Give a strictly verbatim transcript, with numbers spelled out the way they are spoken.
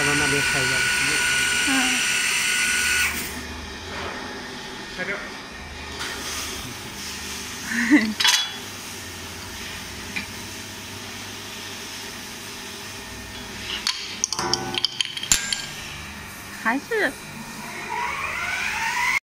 往那边开一下。 嗯。 开掉。 还是